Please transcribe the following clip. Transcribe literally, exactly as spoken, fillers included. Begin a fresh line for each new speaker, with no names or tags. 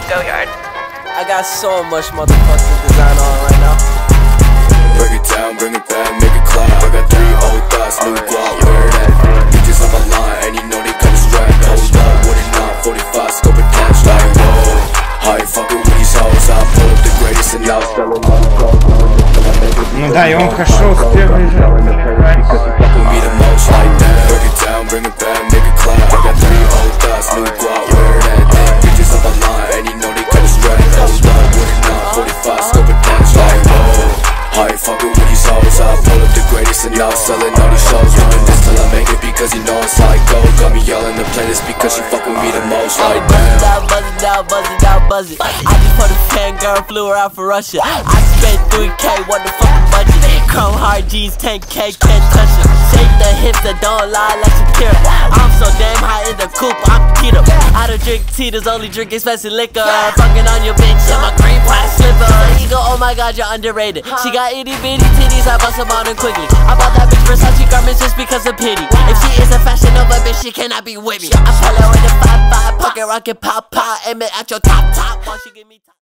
Go Yard.
I got so much motherfucking design on right now.
Break it down, bring it back, make it clap. I got three old thoughts, new guap, where that? Bitches on my line, and you know they kinda strapped. Hold up, what it not, forty-five, scope attached. Like, whoa, how you fucking with these hoes? I pull up the greatest and now selling my clothes.
Ну да, и он хорошо с первой же.
Me the most like that. Break it down, bring it back, make it clap. I got three old thoughts, new guap, where that? Bitches on my line, and you know they kinda strapped. Hold up, what it not, forty-five, scope attached. Like, whoa, how you fucking with these hoes? I pull up the greatest and now selling all these shows. Doing this till I make it because you know it's like gold. Got me yelling the playlist because she fucking me the most like that.
Buzz it down, buzz it down, buzz it down, buzz it. I just put a fangirl, flew her out for Russia. I spent three K, what the fucking budget? Chrome hard jeans, ten K, can't touch it. Shake the hips that don't lie like Shakira. I'm so damn high in the coupe, I'm keto. I don't drink Tito's, only drink expensive liquor. Fucking on your bitch in my green plastic slipper. Ego, oh my god, you're underrated. She got itty bitty titties, I bust them on her quickly. I bought that bitch Versace garments just because of pity. If she is a fashion Nova bitch, she cannot be with me. I follow in the five five, pocket rocket pop pop, aim it at your top top. Once she give me top.